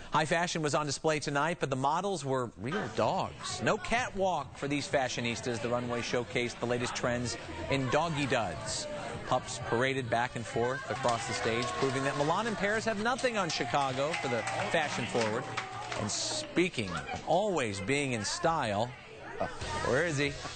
High fashion was on display tonight, but the models were real dogs. No catwalk for these fashionistas. The runway showcased the latest trends in doggy duds. Pups paraded back and forth across the stage, proving that Milan and Paris have nothing on Chicago for the fashion forward. And speaking of always being in style, where is he?